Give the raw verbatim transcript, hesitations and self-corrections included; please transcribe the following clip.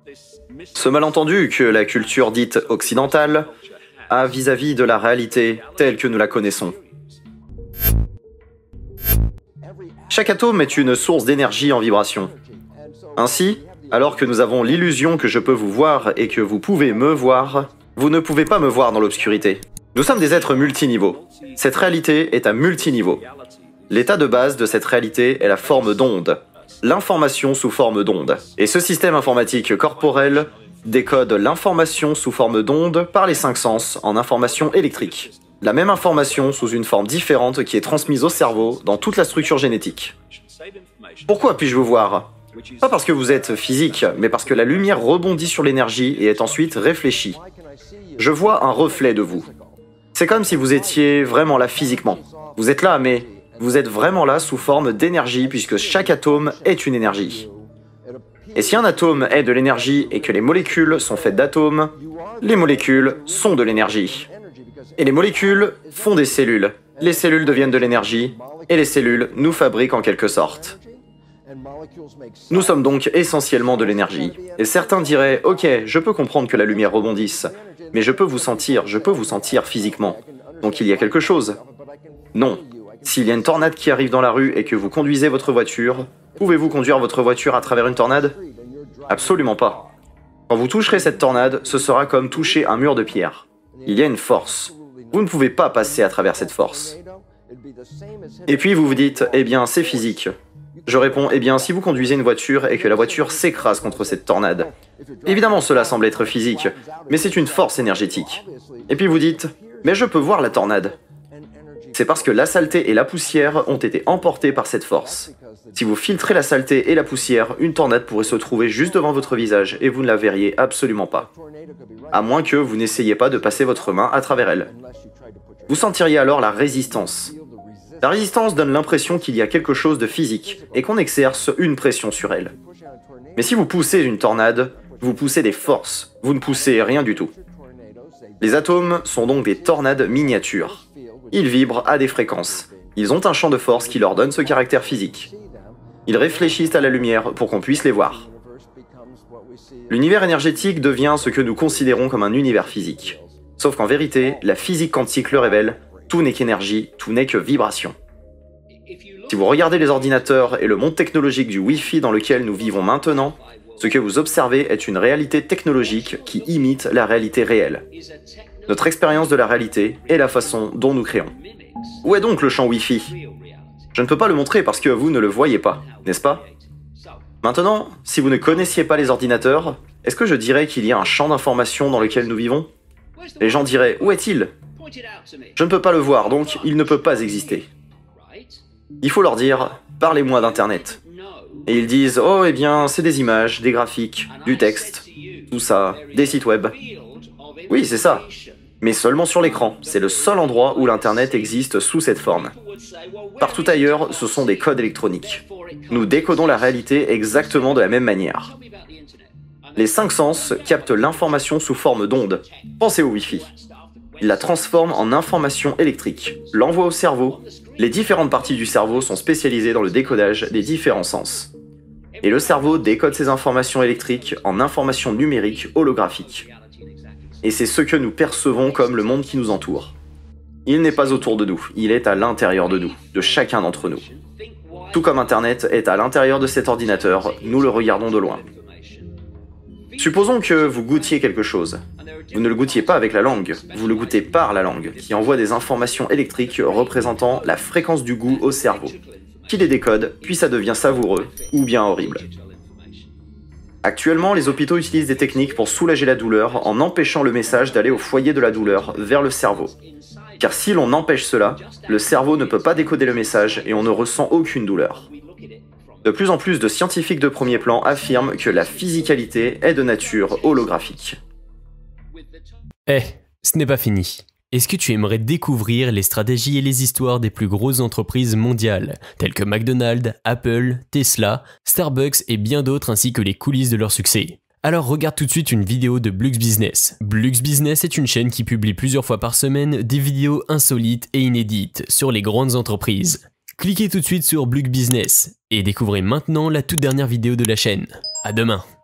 Ce malentendu que la culture dite occidentale a vis-à-vis de la réalité telle que nous la connaissons. Chaque atome est une source d'énergie en vibration. Ainsi, alors que nous avons l'illusion que je peux vous voir et que vous pouvez me voir, vous ne pouvez pas me voir dans l'obscurité. Nous sommes des êtres multiniveaux. Cette réalité est à multiniveaux. L'état de base de cette réalité est la forme d'onde, l'information sous forme d'onde. Et ce système informatique corporel décode l'information sous forme d'onde par les cinq sens en information électrique. La même information sous une forme différente qui est transmise au cerveau dans toute la structure génétique. Pourquoi puis-je vous voir? Pas parce que vous êtes physique, mais parce que la lumière rebondit sur l'énergie et est ensuite réfléchie. Je vois un reflet de vous. C'est comme si vous étiez vraiment là physiquement. Vous êtes là, mais vous êtes vraiment là sous forme d'énergie puisque chaque atome est une énergie. Et si un atome est de l'énergie et que les molécules sont faites d'atomes, les molécules sont de l'énergie. Et les molécules font des cellules. Les cellules deviennent de l'énergie, et les cellules nous fabriquent en quelque sorte. Nous sommes donc essentiellement de l'énergie. Et certains diraient, ok, je peux comprendre que la lumière rebondisse, mais je peux vous sentir, je peux vous sentir physiquement. Donc il y a quelque chose. Non. S'il y a une tornade qui arrive dans la rue et que vous conduisez votre voiture, pouvez-vous conduire votre voiture à travers une tornade? Absolument pas. Quand vous toucherez cette tornade, ce sera comme toucher un mur de pierre. Il y a une force. Vous ne pouvez pas passer à travers cette force. Et puis vous vous dites, eh bien c'est physique. Je réponds, eh bien si vous conduisez une voiture et que la voiture s'écrase contre cette tornade. Évidemment cela semble être physique, mais c'est une force énergétique. Et puis vous dites, mais je peux voir la tornade. C'est parce que la saleté et la poussière ont été emportées par cette force. Si vous filtrez la saleté et la poussière, une tornade pourrait se trouver juste devant votre visage et vous ne la verriez absolument pas. À moins que vous n'essayiez pas de passer votre main à travers elle. Vous sentiriez alors la résistance. La résistance donne l'impression qu'il y a quelque chose de physique et qu'on exerce une pression sur elle. Mais si vous poussez une tornade, vous poussez des forces, vous ne poussez rien du tout. Les atomes sont donc des tornades miniatures. Ils vibrent à des fréquences. Ils ont un champ de force qui leur donne ce caractère physique. Ils réfléchissent à la lumière pour qu'on puisse les voir. L'univers énergétique devient ce que nous considérons comme un univers physique. Sauf qu'en vérité, la physique quantique le révèle, tout n'est qu'énergie, tout n'est que vibration. Si vous regardez les ordinateurs et le monde technologique du Wi-Fi dans lequel nous vivons maintenant, ce que vous observez est une réalité technologique qui imite la réalité réelle. Notre expérience de la réalité est la façon dont nous créons. Où est donc le champ Wi-Fi? Je ne peux pas le montrer parce que vous ne le voyez pas, n'est-ce pas? Maintenant, si vous ne connaissiez pas les ordinateurs, est-ce que je dirais qu'il y a un champ d'information dans lequel nous vivons? Les gens diraient, où est-il? Je ne peux pas le voir, donc il ne peut pas exister. Il faut leur dire, parlez-moi d'Internet. Et ils disent, oh eh bien, c'est des images, des graphiques, du texte, tout ça, des sites web. Oui, c'est ça. Mais seulement sur l'écran. C'est le seul endroit où l'Internet existe sous cette forme. Partout ailleurs, ce sont des codes électroniques. Nous décodons la réalité exactement de la même manière. Les cinq sens captent l'information sous forme d'onde. Pensez au Wi-Fi. Ils la transforment en information électrique, l'envoient au cerveau. Les différentes parties du cerveau sont spécialisées dans le décodage des différents sens. Et le cerveau décode ces informations électriques en informations numériques holographiques. Et c'est ce que nous percevons comme le monde qui nous entoure. Il n'est pas autour de nous, il est à l'intérieur de nous, de chacun d'entre nous. Tout comme Internet est à l'intérieur de cet ordinateur, nous le regardons de loin. Supposons que vous goûtiez quelque chose. Vous ne le goûtiez pas avec la langue, vous le goûtez par la langue, qui envoie des informations électriques représentant la fréquence du goût au cerveau, qui les décode, puis ça devient savoureux, ou bien horrible. Actuellement, les hôpitaux utilisent des techniques pour soulager la douleur en empêchant le message d'aller au foyer de la douleur, vers le cerveau. Car si l'on empêche cela, le cerveau ne peut pas décoder le message et on ne ressent aucune douleur. De plus en plus de scientifiques de premier plan affirment que la physicalité est de nature holographique. Eh, ce n'est pas fini. Est-ce que tu aimerais découvrir les stratégies et les histoires des plus grosses entreprises mondiales, telles que McDonald's, Apple, Tesla, Starbucks et bien d'autres ainsi que les coulisses de leur succès? Alors regarde tout de suite une vidéo de Blux Business. Blux Business est une chaîne qui publie plusieurs fois par semaine des vidéos insolites et inédites sur les grandes entreprises. Cliquez tout de suite sur Blux Business et découvrez maintenant la toute dernière vidéo de la chaîne. À demain.